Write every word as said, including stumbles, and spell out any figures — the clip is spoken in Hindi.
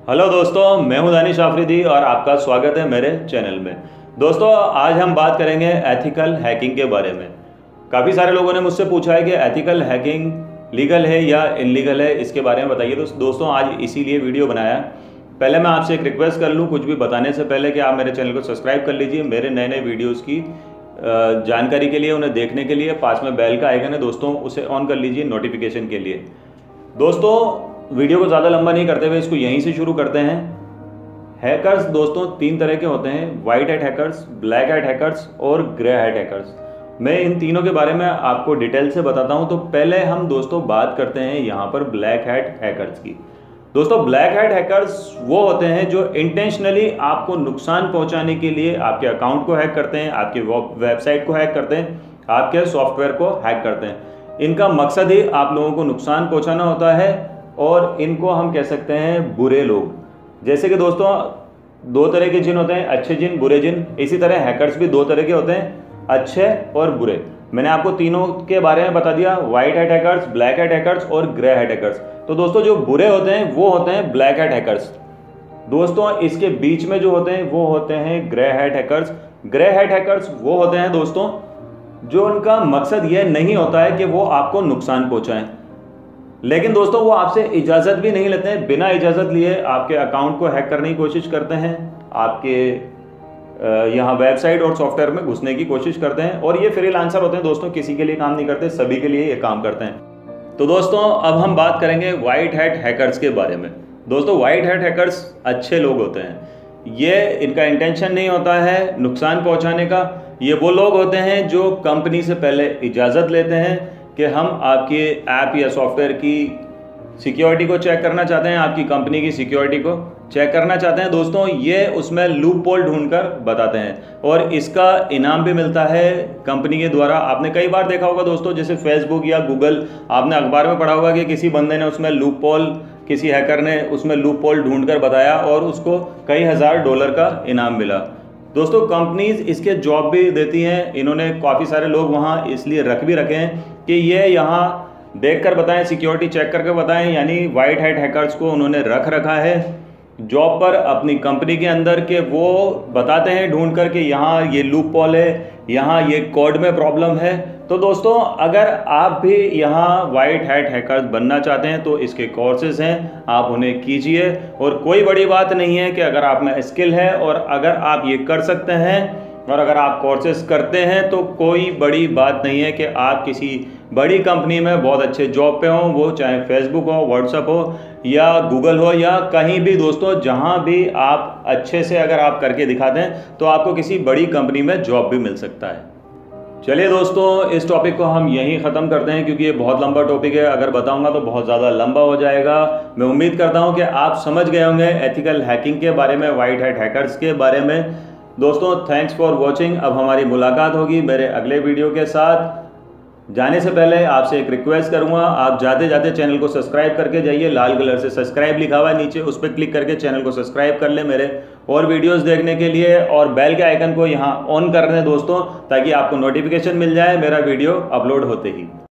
हेलो दोस्तों, मैं हूं दानिश आफरीदी और आपका स्वागत है मेरे चैनल में। दोस्तों, आज हम बात करेंगे एथिकल हैकिंग के बारे में। काफ़ी सारे लोगों ने मुझसे पूछा है कि एथिकल हैकिंग लीगल है या इनलीगल है, इसके बारे में बताइए। तो दोस्तों, आज इसीलिए वीडियो बनाया। पहले मैं आपसे एक रिक्वेस्ट कर लूँ कुछ भी बताने से पहले कि आप मेरे चैनल को सब्सक्राइब कर लीजिए। मेरे नए नए वीडियोज़ की जानकारी के लिए, उन्हें देखने के लिए पास में बेल का आइकन है दोस्तों, उसे ऑन कर लीजिए नोटिफिकेशन के लिए। दोस्तों, वीडियो को ज़्यादा लंबा नहीं करते हुए इसको यहीं से शुरू करते हैं। हैकर्स दोस्तों तीन तरह के होते हैं: white hat hackers, black hat hackers और ग्रे हैट हैकर्स। मैं इन तीनों के बारे में आपको डिटेल से बताता हूं। तो पहले हम दोस्तों बात करते हैं यहां पर ब्लैक हैट हैकर्स की। दोस्तों, ब्लैक हैट हैकर्स वो होते हैं जो इंटेंशनली आपको नुकसान पहुंचाने के लिए आपके अकाउंट को हैक करते हैं, आपकी वेबसाइट को हैक करते हैं, आपके सॉफ्टवेयर को हैक करते हैं। इनका मकसद ही आप लोगों को नुकसान पहुँचाना होता है और इनको हम कह सकते हैं बुरे लोग। जैसे कि दोस्तों दो तरह के जिन होते हैं, अच्छे जिन, बुरे जिन। इसी तरह हैकर्स भी दो तरह के होते हैं, अच्छे और बुरे। मैंने आपको तीनों के बारे में बता दिया: white hat hackers, black hat hackers और ग्रे हैट हैकर्स। तो दोस्तों, जो बुरे होते हैं वो होते हैं ब्लैक हैट हैकर्स। दोस्तों, इसके बीच में जो होते हैं वो होते हैं grey hat hackers. Grey hat hackers वो होते हैं दोस्तों जो उनका मकसद ये नहीं होता है कि वो आपको नुकसान पहुंचाएं, लेकिन दोस्तों वो आपसे इजाज़त भी नहीं लेते हैं। बिना इजाज़त लिए आपके अकाउंट को हैक करने की कोशिश करते हैं, आपके यहाँ वेबसाइट और सॉफ्टवेयर में घुसने की कोशिश करते हैं। और ये फ्रीलांसर होते हैं दोस्तों, किसी के लिए काम नहीं करते, सभी के लिए ये काम करते हैं। तो दोस्तों, अब हम बात करेंगे वाइट हैट हैकर्स के बारे में। दोस्तों, वाइट हैट हैकर्स अच्छे लोग होते हैं। ये इनका इंटेंशन नहीं होता है नुकसान पहुँचाने का। ये वो लोग होते हैं जो कंपनी से पहले इजाज़त लेते हैं कि हम आपके ऐप या सॉफ्टवेयर की सिक्योरिटी को चेक करना चाहते हैं, आपकी कंपनी की सिक्योरिटी को चेक करना चाहते हैं। दोस्तों, ये उसमें लूप होल ढूंढकर बताते हैं और इसका इनाम भी मिलता है कंपनी के द्वारा। आपने कई बार देखा होगा दोस्तों, जैसे फेसबुक या गूगल, आपने अखबार में पढ़ा होगा कि किसी बंदे ने उसमें लूप होल, किसी हैकर ने उसमें लूप होल ढूंढ कर बताया और उसको कई हज़ार डॉलर का इनाम मिला। दोस्तों, कंपनीज इसके जॉब भी देती हैं। इन्होंने काफ़ी सारे लोग वहाँ इसलिए रख भी रखे हैं कि ये यहाँ देख कर बताएं, सिक्योरिटी चेक करके बताएं। यानी वाइट हैट हैकर्स को उन्होंने रख रखा है जॉब पर अपनी कंपनी के अंदर, के वो बताते हैं ढूंढ कर कि यहाँ ये लूप होल है, यहाँ ये कोड में प्रॉब्लम है। तो दोस्तों, अगर आप भी यहाँ वाइट हैट हैकर्स बनना चाहते हैं तो इसके कोर्सेज हैं, आप उन्हें कीजिए। और कोई बड़ी बात नहीं है कि अगर आप में स्किल है और अगर आप ये कर सकते हैं और अगर आप कोर्सेज करते हैं तो कोई बड़ी बात नहीं है कि आप किसी बड़ी कंपनी में बहुत अच्छे जॉब पे हों, वो चाहे फेसबुक हो, व्हाट्सएप हो या गूगल हो या कहीं भी। दोस्तों, जहां भी आप अच्छे से अगर आप करके दिखाते हैं तो आपको किसी बड़ी कंपनी में जॉब भी मिल सकता है। चलिए दोस्तों, इस टॉपिक को हम यहीं ख़त्म करते हैं क्योंकि ये बहुत लंबा टॉपिक है। अगर बताऊंगा तो बहुत ज़्यादा लंबा हो जाएगा। मैं उम्मीद करता हूं कि आप समझ गए होंगे एथिकल हैकिंग के बारे में, वाइट हैट हैकर्स के बारे में। दोस्तों, थैंक्स फॉर वॉचिंग। अब हमारी मुलाकात होगी मेरे अगले वीडियो के साथ। जाने से पहले आपसे एक रिक्वेस्ट करूंगा, आप जाते जाते चैनल को सब्सक्राइब करके जाइए। लाल कलर से सब्सक्राइब लिखा हुआ है नीचे, उस पर क्लिक करके चैनल को सब्सक्राइब कर ले मेरे और वीडियोस देखने के लिए। और बेल के आइकन को यहां ऑन कर दें दोस्तों, ताकि आपको नोटिफिकेशन मिल जाए मेरा वीडियो अपलोड होते ही।